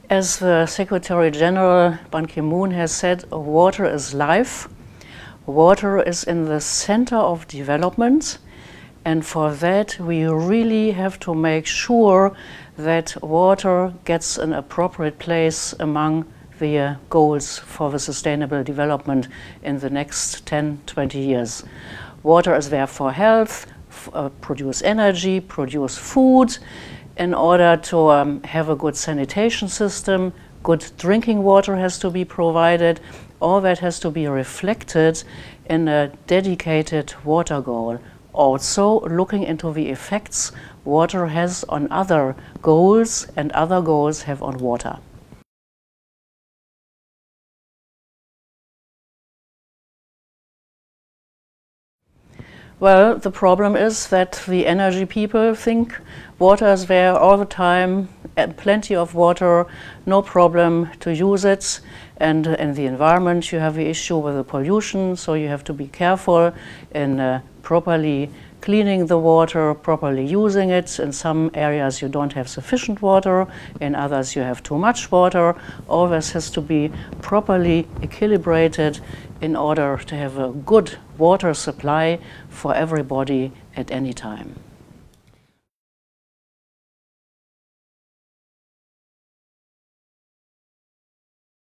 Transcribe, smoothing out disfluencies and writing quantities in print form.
As the Secretary General Ban Ki-moon has said, water is life. Water is in the center of development, and for that we really have to make sure that water gets an appropriate place among the goals for the sustainable development in the next 10-20 years. Water is there for health, produce energy, produce food, in order to have a good sanitation system. Good drinking water has to be provided. All that has to be reflected in a dedicated water goal. Also looking into the effects water has on other goals and other goals have on water. Well, the problem is that the energy people think water is there all the time, plenty of water, no problem to use it. And in the environment you have the issue with the pollution, so you have to be careful in properly cleaning the water, properly using it. In some areas you don't have sufficient water, in others you have too much water. All this has to be properly equilibrated in order to have a good water supply for everybody at any time.